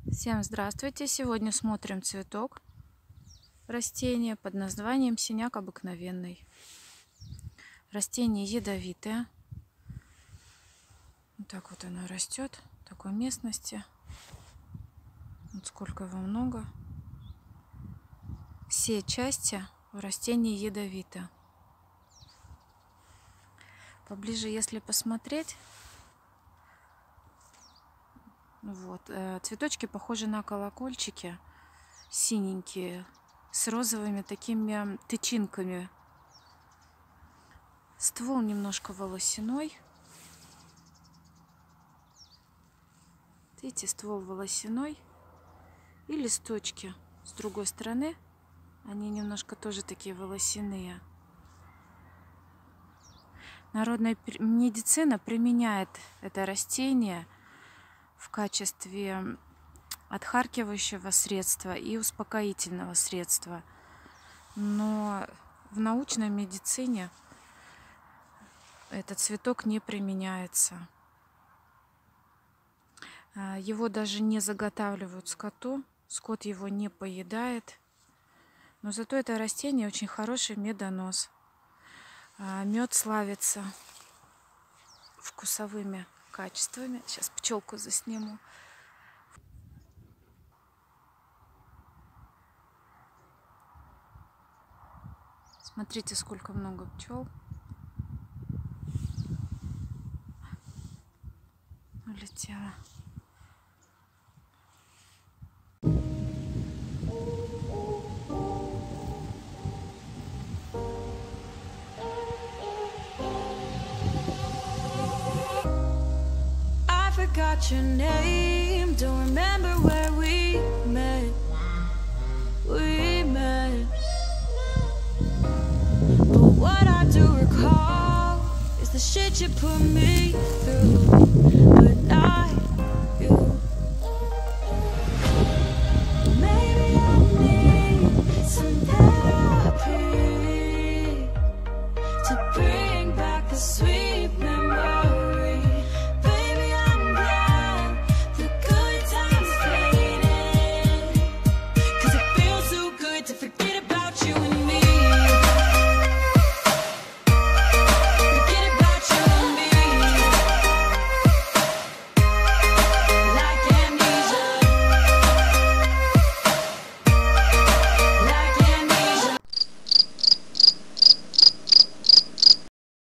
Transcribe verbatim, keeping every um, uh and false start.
Всем здравствуйте! Сегодня смотрим цветок растения под названием синяк обыкновенный. Растение ядовитое. Вот так вот оно растет в такой местности. Вот сколько его много. Все части у растения ядовиты. Поближе, если посмотреть, вот, цветочки похожи на колокольчики, синенькие, с розовыми такими тычинками. Ствол немножко волосяной. Видите, ствол волосяной. И листочки с другой стороны, они немножко тоже такие волосяные. Народная медицина применяет это растение в качестве отхаркивающего средства и успокоительного средства. Но в научной медицине этот цветок не применяется. Его даже не заготавливают скоту, скот его не поедает. Но зато это растение очень хороший медонос. Мед славится вкусовыми качествами. Сейчас пчелку засниму. Смотрите, сколько много пчел. Улетела. Got your name,